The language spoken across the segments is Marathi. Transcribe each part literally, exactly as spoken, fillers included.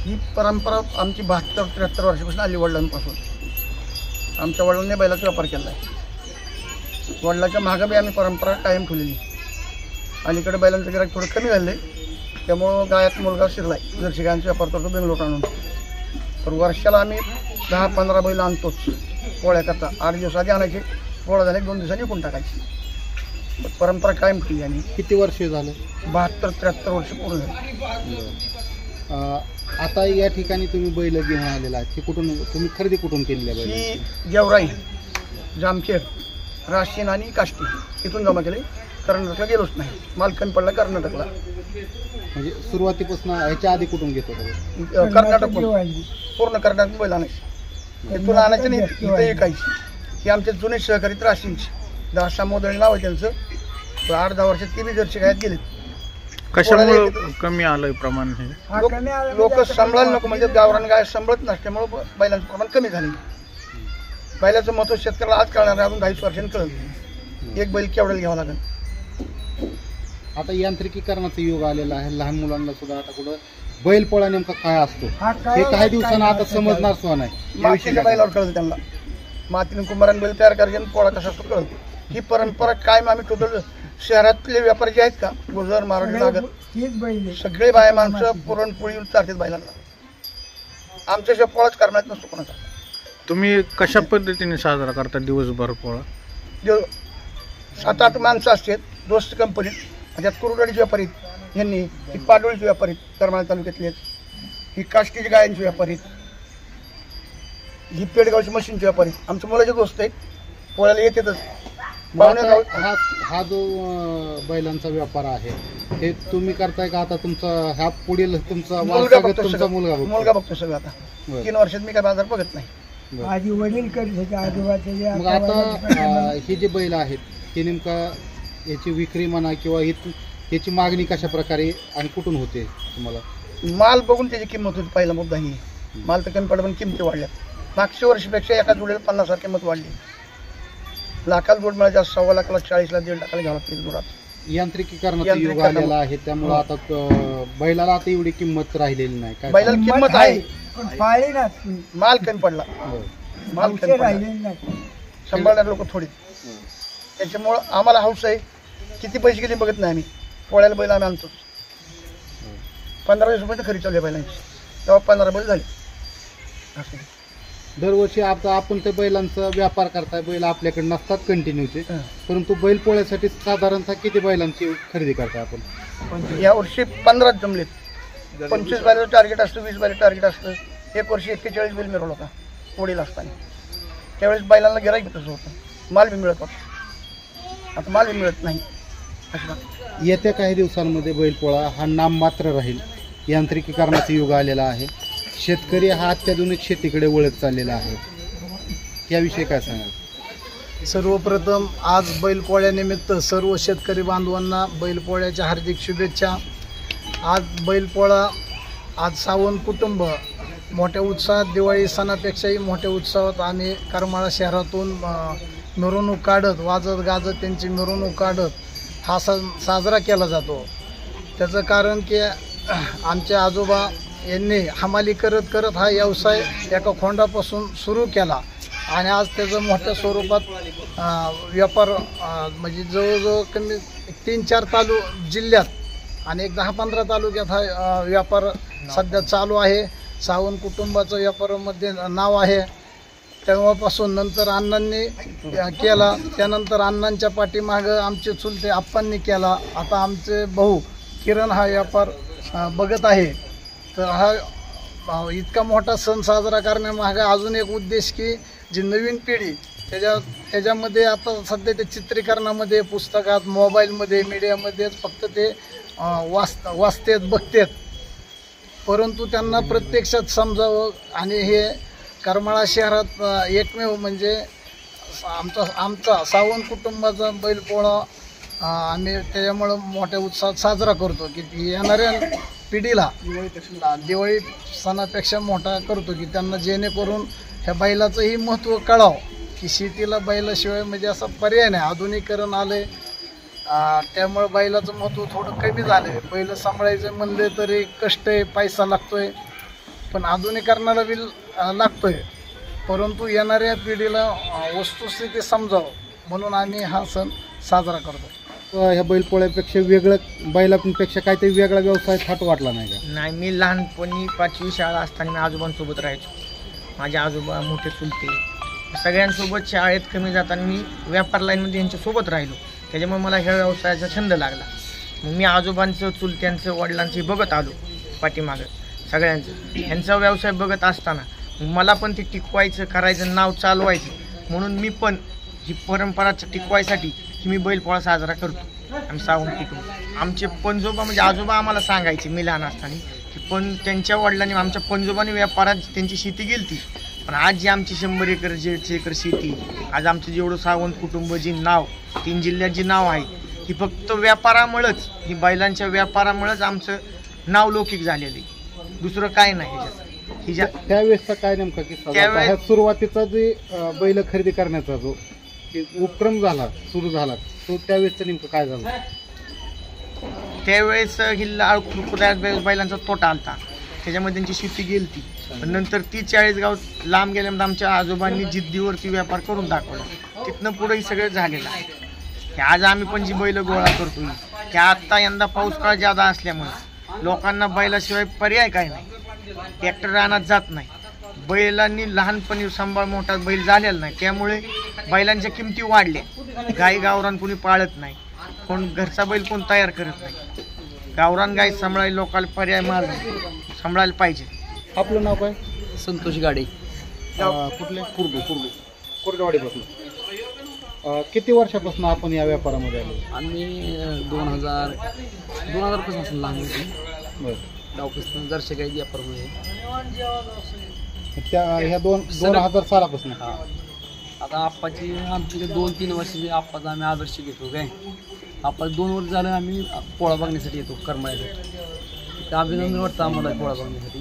ही परंपरा आमची बहात्तर त्र्याहत्तर वर्षापासून आली वडिलांपासून. आमच्या वडिलांनी बैलाचा व्यापार केला आहे. वडिलाच्या मागं बी आम्ही परंपरा कायम ठेवलेली. अलीकडे बैलांचं गिराईक थोडं कमी झालं आहे, त्यामुळं गायात मुलगा शिरला आहे. जर्सी गायांचा व्यापार करतो बेंगलोर आणून. तर वर्षाला आम्ही दहा पंधरा बैल आणतोच पोळ्याकरता. आठ दिवस आधी आणायचे, पोळा झाले दोन दिवसांनी विकून टाकायची. परंपरा कायम ठेवली. आणि किती वर्ष झालं? बहात्तर त्र्याहत्तर वर्ष पूर्ण झाली. आता या ठिकाणी तुम्ही बैल घेऊन आलेला आहे, कुठून तुम्ही खरेदी कुठून केलेली आहे? ही गेवराई, जामखेड, राशीन आणि काष्टी इथून जमा केले. कर्नाटकला गेलोच नाही. माल कमी पडला कर्नाटकला. म्हणजे सुरुवातीपासून ह्याच्या आधी कुठून घेत होतो? कर्नाटक पूर्ण कर्नाटक बैल आणायची. इथून आणायचं नाही, इथं विकायची. ही आमचे जुने सहकारी राशींची दासा मोदळी नाव आहे त्यांचं. आठ दहा वर्षात ती बी जर्सी गायात गेलीत. कशामुळे कमी आलंय प्रमाण? हे लोक सांभाळायला नको म्हणजे गावरान गाय सांभाळत नसल्यामुळं बैलांचं प्रमाण कमी झाले. बैलाचं महत्त्व शेतकऱ्याला आज कळणार आहे, अजून दहावीस वर्षांनी कळलं एक बैल केवढ्याला घ्यावा लागेल. आता यांत्रिकीकरणाचा युग आलेला आहे. लहान मुलांना सुद्धा आता कुठं बैलपोळा नेमका काय असतो हे काही दिवसांना आता समजणार सुद्धा नाही. मातीच्या बैलावर कळलं त्यांना. मातीने कुंभाराने बैल तयार करायचे आणि पोळा कसा असतो कळलं. ही परंपरा कायम आम्ही टोटल शहरातले व्यापारी जे आहेत का, गुजर मारवाडी नागर सगळे बाया माणसं पुरणपोळी चालतात बैलांना. आमच्याशिवाय पोळाच करण्यात नसतो कोणाचा. तुम्ही कशा पद्धतीने साजरा करता दिवसभर पोळा? जो सात आठ माणसं असतात दोस्त कंपनीत. त्यात कुरुडाडीचे व्यापारी यांनी, ही पाडोळीचे व्यापारी करमाळा तालुक्यातले आहेत, ही काष्टीच्या गायांचे व्यापारी, ही पेडगावची मशीनचे व्यापारी आमच्या मुलाचे दोस्त आहेत. पोळ्याला येतातच. हा हा जो बैलांचा व्यापार आहे हे तुम्ही करताय का? आता तुमचा हा पुढील तुमचा मुलगा बघतो. तुमचा मुलगा मुलगा बघतो सगळं. आता तीन वर्षात मी काय बाजार बघत नाही. आधी वडील करत होते, आजोबाचे. मग आता हे जे बैल आहेत हे नेमका याची विक्री म्हणा किंवा याची मागणी कशा प्रकारे आणि कुठून होते तुम्हाला? माल बघून त्याची किंमत होती. पहिला मुद्दा ही माल तर कमी पडला पण किमती वाढल्या. मागच्या वर्षीपेक्षा एका जोडीला पन्नास हजार किंमत वाढली. लाखाला जोड मिळायचा सव्वा लाखाला चाळीसला दीड लाखाला घ्यावं लागते जोडात. यांत्रिकीकरणाचा युग आलेला आहे त्यामुळे आता बैलाला आता एवढी किंमत राहिलेली नाही. काय बैलाला किंमत आहे, पाळी ना माल कमी पडला. माल कमी पडला. सांभाळणार लोक थोडी. त्याच्यामुळं आम्हाला हौस आहे. किती पैसे गेले बघत नाही आम्ही. पोळ्याला बैल आम्ही आणतो. पंधरा वीस रुपये खरी चालू बैलांची. तेव्हा पंधरा बैल झाले. असं दरवर्षी आता आपण त्या बैलांचा व्यापार करताय. बैल आपल्याकडे नसतात कंटिन्यूचे, परंतु बैल पोळ्यासाठी साधारणतः किती बैलांची खरेदी करताय आपण? या वर्षी पंधरा जमलेत. पंचवीस बैलाचं टार्गेट असतं, वीस बैल टार्गेट असतं. एक वर्षी एक्केचाळीस बैल मिळवला होता पोळीला असताना. त्यावेळेस बैलांना गिराईक तसं होतं. माल बी मिळत होता. आता माल बी मिळत नाही. अशा येत्या काही दिवसांमध्ये बैलपोळा हा नाममात्र राहील. यांत्रिकीकरणाचा युग आलेला आहे. शेतकरी हा अत्याधुनिक शेतीकडे वळत चाललेला आहे. याविषयी काय सांगाल? सर्वप्रथम आज बैलपोळ्यानिमित्त सर्व शेतकरी बांधवांना बैलपोळ्याच्या हार्दिक शुभेच्छा. आज बैलपोळा, आज सावंत कुटुंब मोठ्या उत्साहात, दिवाळी सणापेक्षाही मोठ्या उत्साहात आम्ही करमाळा शहरातून मिरवणूक काढत, वाजत गाजत त्यांची मिरवणूक काढत हा सण साजरा केला जातो. त्याचं कारण की आमचे आजोबा यांनी हमाली करत करत हा व्यवसाय एका खोंडापासून सुरू केला आणि आज त्याचं मोठ्या स्वरूपात व्यापार म्हणजे जवळजवळ कमी तीन चार तालु जिल्ह्यात आणि एक दहा पंधरा तालुक्यात हा व्यापार सध्या चालू आहे. सावंत कुटुंबाचं व्यापारामध्ये नाव आहे. तेव्हापासून नंतर अण्णांनी केला. त्यानंतर अण्णांच्या पाठीमागं आमचे चुलते आप्पांनी केला. आता आमचे भाऊ किरण हा व्यापार बघत आहे. तर हा इतका मोठा सण साजरा करण्यामागे अजून एक उद्देश की जी नवीन पिढी त्याच्या त्याच्यामध्ये आता सध्या ते चित्रीकरणामध्ये, पुस्तकात, मोबाईलमध्ये, मीडियामध्येच फक्त ते वाच वाचतेत बघतेत, परंतु त्यांना प्रत्यक्षात समजावं. आणि हे करमाळा शहरात एकमेव म्हणजे आमचा आमचा सावंत कुटुंबाचा बैलपोळा आम्ही त्याच्यामुळं मोठ्या उत्साहात साजरा करतो की येणाऱ्या पिढीला दिवाळी सणापेक्षा मोठा करतो की त्यांना जेणेकरून ह्या बैलाचंही महत्त्व कळावं की शेतीला बैलाशिवाय म्हणजे असा पर्याय नाही. आधुनिकीकरण आलं आहे त्यामुळे बैलाचं महत्त्व थोडं कमी झालं आहे. बैल सांभाळायचं म्हणले तरी कष्ट आहे, पैसा लागतो आहे. पण आधुनिकरणाला बी अ, लागतोय, परंतु येणाऱ्या पिढीला अ, वस्तुस्थिती समजावं म्हणून आम्ही हा सण साजरा करतो. अ, ह्या बैलपोळ्यापेक्षा वेगळं बैलांपेक्षा काहीतरी वेगळा व्यवसाय थाट वाटला नाही का? नाही, मी लहानपणी पाचवी शाळा असताना मी आजोबांसोबत राहायचो. माझे आजोबा मोठे चुलते सगळ्यांसोबत शाळेत कमी जाताना मी व्यापार लाईनमध्ये यांच्यासोबत राहिलो. त्याच्यामुळे मला ह्या व्यवसायाचा छंद लागला. मग मी आजोबांचं चुलत्यांचं वडिलांचं बघत आलो पाठीमागं सगळ्यांचं. ह्यांचा व्यवसाय बघत असताना मग मला पण ते टिकवायचं करायचं नाव चालवायचं म्हणून मी पण ही परंपरा टिकवायसाठी की मी बैलपोळा साजरा करतो. आम्ही सावंत टिकवू. आमचे पंजोबा म्हणजे आजोबा आम्हाला सांगायचे मी लहान असताना की पण त्यांच्या वडिलांनी आमच्या पंजोबाने व्यापारात त्यांची शेती गेलती. पण आज जी आमची शंभर एकर दीडशे एकर शेती, आज आमचं जेवढं सावंत कुटुंब जी नाव तीन जिल्ह्यात जी नाव आहे ही फक्त व्यापारामुळंच, ही बैलांच्या व्यापारामुळंच आमचं नाव लौकिक झालेलं आहे. दुसरं काय नाही ह्याच्यात. ही ज्या त्यावेळेसचा काय नेमका किस्सा त्यावेळेस- ह्या सुरुवातीचा जे अ, बैल खरेदी करण्याचा जो ते उपक्रम झाला सुरू झाला तो त्यावेळेसचं नेमकं काय झालं? त्यावेळेस ही लाळ खुरखुऱ्या बैलांचा तोटा आलता, त्याच्यामध्ये त्यांची शेती गेलती. पण नंतर ती चाळीस गाव लांब गेल्यानंतर आमच्या आजोबांनी जिद्दीवरती व्यापार करून दाखवला. तिथनं पुढे हे सगळं झालेलं आहे. की आज आम्ही पण जी बैल गोळा करतोय की आत्ता यंदा पाऊस काळ जादा असल्यामुळे लोकांना बैलाशिवाय पर्याय काय नाही. ट्रॅक्टर रानात जात नाही, बैलांनी लहानपणी सांभाळ मोठा बैल झालेला नाही, त्यामुळे बैलांच्या किमती वाढल्या. गाई गावरान कोणी पाळत नाही, कोण घरचा बैल कोण तयार करत नाही. गावरान गाय सांभाळायला लोकांना पर्याय मार्ग सांभाळायला पाहिजे. आपलं नाव काय? संतोष गाडे, अ, कुठले? कुर्डू कुर्डू कुर्डवाडीपासून. अ, किती वर्षापासून आपण या व्यापारामध्ये आलो? आम्ही दोन हजार दोन हजार पासून लहान होते. बरं. गावपासून जरशे काही व्यापारमध्ये. त्या ह्या दोन दोन हजार सालापासून हा, आता आप्पाची आमची दोन तीन वर्षाची आप्पाचा आम्ही आदर्श घेतो. काय आप्पा दोन वर्ष झालं आम्ही पोळा बघण्यासाठी येतो करमाळ्यासाठी. तर अभिनंदन वाटतं आम्हाला पोळा बघण्यासाठी.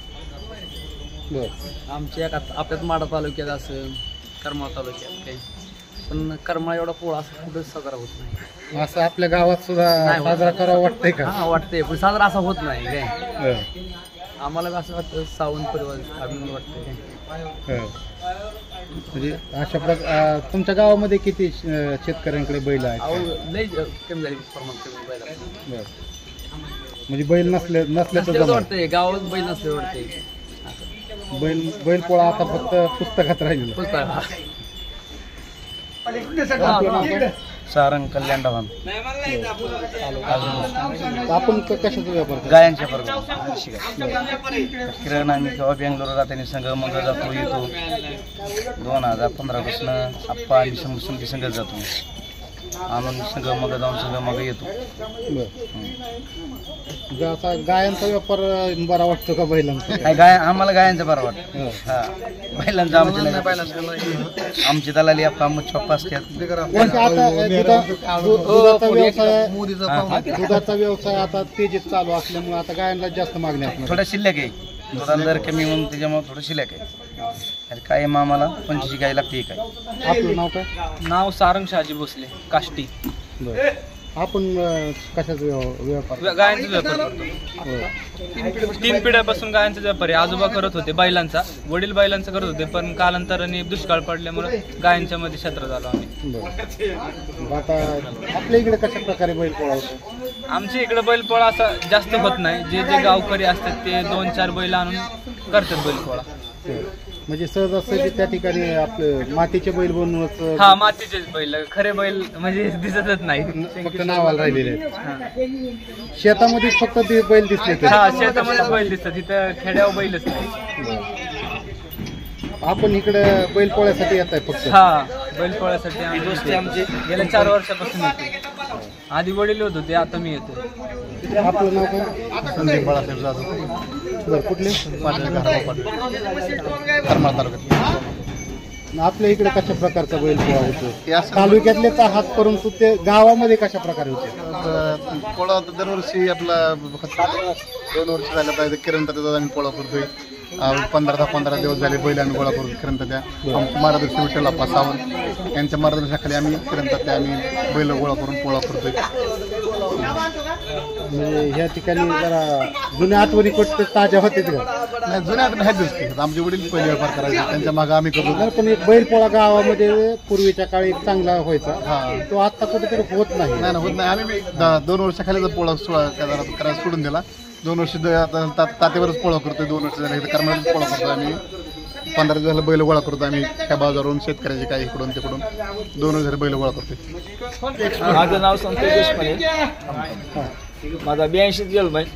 बरं. आमच्या एका आपल्यात माडा तालुक्यात असं करमाळ तालुक्यात काय, पण करमाळा एवढा पोळा असं कुठंच साजरा होत नाही. असं आपल्या गावात सुद्धा नाही होत. साजरा करावा वाटतंय का? हां वाटतंय, पण साजरा असा होत नाही काय. हं. आम्हाला बी असं वाटतं सावंत परिवार अभिमान वाटतं काय. हं. म्हणजे अशा प्रकार तुमच्या गावामध्ये किती अ, शेतकऱ्यांकडे बैल आहेत? अहो लई कमी झाली प्रमाण कमी बैला. बरं. म्हणजे बैल नसले नसल्याचं नसल्याचं जमत. वाटतंय, गावात बैल नसले वाटतंय. बैल बैलपोळा आता फक्त पुस्तकात राहिलेला. पुस्तक सारंग कल्याण डव्हाण. आपण क- कशाचा व्यापार करतो? गायांच्या बरोबर किरण आम्ही केव्हा बेंगलोर जाताना संघ मग जातो येतो. दोन हजार पंधरा पासून आप्पा आणि संघ संघ संघ जातो आणून संघ मग जाऊन संघ मग येतो. बरं. असा गायांचा व्यापार बरा वाटतो का बैलांचा? काय गाय आम्हाला गायांचं बरं वाटतं. हं. हा बैलांचं आमचे नाही. आमची दलाली आप्पा आम्ही चॉप्पा असतात. म्हणजे आता दुधा- दु- दुधाचा व्यवसाय दुधाचा व्यवसाय आता तेजीत चालू असल्यामुळे आता गायांना जास्त मागणी असणार. थोडं शिल्लक आहे, दुधाला दर कमी म्हणून त्याच्यामुळे थोडं शिल्लक आहे. आणि काय आम्हाला पंचवीस गाय लागते काय. आपलं नाव काय? नाव सारंग शहाजी भोसले, काष्टी. बरं. आपण अ, कशाचा व्यव- व्यापार? गायांचा व्यापार करतो. बरं. तीन पिढ्यापासून गायांचा व्यापार आहे. आजोबा करत होते बैलांचा, वडील बैलांचा करत होते, पण कालांतराने दुष्काळ पडल्यामुळे गायांच्या मध्ये क्षेत्र झालो आम्ही. बरं. आता आपल्या इकडे कशा प्रकारे बैलपोळा होतो? आमच्या इकडे बैलपोळा असा जास्त होत नाही. जे जे गावकरी असतात ते दोन चार बैल आणून करतात बैलपोळा. म्हणजे सहजासहजी त्या ठिकाणी आपलं मातीचे बैल बनवूनच हा, मातीचेच बैल, खरे बैल म्हणजे दिसतच नाही. फक्त नावाला राहिलेले आहेत. शेतामध्येच फक्त ते बैल दिसले ते. हा, शेतामध्येच बैल दिसतात, इथं खेड्यावर बैलच नाही. आपण इकडे बैल पोळ्यासाठी येत आहे फक्त? हा, बैलपोळ्यासाठी आम्ही आमचे गेल्या चार वर्षापासून येतो. आधी वडील होत होते, आता मी येतो. आपलं नाव काय? संदीप बाळासाहेब जाधव, बरं. कुठले? करमाळ तालुक्यात. आपल्या इकडे कशा प्रकारचा बैल पोळा होतो? तालुक्यातलेच आहात परंतु ते गावामध्ये कशा प्रकारे होते? पोळा दरवर्षी आपला दोन वर्ष झालं पाहिजे किरण तात्याचा आम्ही पोळा करतोय. पंधरा दहा पंधरा दिवस झाले बैल आम्ही गोळा करतो किरण तात्या. आमचे मार्गदर्शक विठ्ठल आप्पा सावंत यांच्या मार्गदर्शनाखाली आम्ही किरण तात्या आम्ही बैल गोळा करून पोळा करतोय. म्हणजे ह्या ठिकाणी जरा जुन्या आठवणी कुठे ताज्या होते का? नाही जुन्या आठवणी आहेत दिसते आमचे वडील पहिले व्यापार करायचे त्यांच्या मागे आम्ही करतो. पण एक बैलपोळा गावामध्ये पूर्वीच्या काळी एक चांगला व्हायचा हा तो आता कुठेतरी होत नाही. नाही होत नाही. आम्ही दोन वर्षाखाली पोळा करायला सोडून दिला. दोन वर्ष तात्यावरच पोळा करतोय. दोन वर्ष झाले कर्नाटक पोळा करतो आम्ही. पंधरा दिवस झालं बैल गोळा करतो आम्ही त्या बाजारून शेतकऱ्याचे काही इकडून तिकडून दोन वर्ष बैल गोळा करतोय. माझं नाव संतोष देशपांडे. माझा ब्याऐंशी जन्म आहे.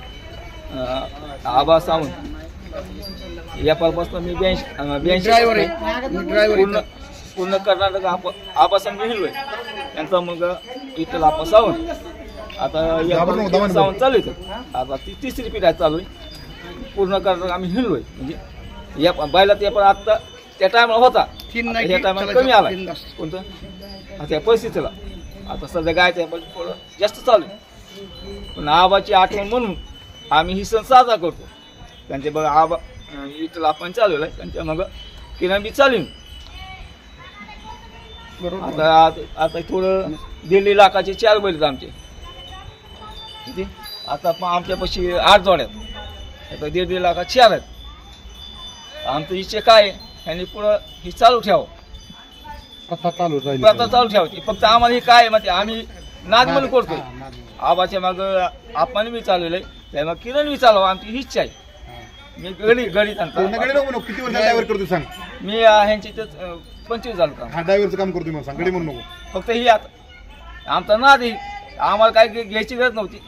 आबा सावंत यापासून मी ब्याऐंशी ब्याऐंशी पूर्ण पूर्ण कर्नाटक आप आबा सावंत हिरलोय. त्यांचा मुलगा इथं आबा सावंत. आता या सावंत चालू आहे. आता ती तिसरी पिढी चालू आहे. पूर्ण कर्नाटक आम्ही हिरलोय. म्हणजे या बैलात या पण आता त्या टायमाला होता. या टायमाला कमी आला कोणतं त्या परिस्थितीला. आता सध्या गायच्या थोडं जास्त चालू आहे. पण आबाची आठवण म्हणून आम्ही ही सण साजरा करतो. त्यांचे बघा आबा इथला आपण चालवलं आहे. त्यांच्या मग किरण बी चालून आता आता थोडं दीड लाखाचे चार बैल आमचे किती आता पण आमच्यापाशी आठ जोड्यात आता दीड दीड लाखात चार आहेत. आमचं इच्छा काय ह्यांनी पुढं ही चालू ठेवावं. प्रथा चालू राहील. प्रथा चालू ठेवायची. फक्त आम्हाला हे काय माहिती आम्ही नाद म्हणून करतोय. आबाच्या माग आपण बी चालवलंय त्या मग किरण बी चालवा आमची ही इच्छा आहे. मी गडी गडी किती वर्ष ड्रायव्हर करतो सांग. मी ह्यांची इथं पंचवीस झालो का हा ड्रायव्हरचं काम करतोय मला सांग. गडी म्हणून नको फक्त ही आता आमचा नाद आहे. आम्हाला काय घ्यायची गरज नव्हती.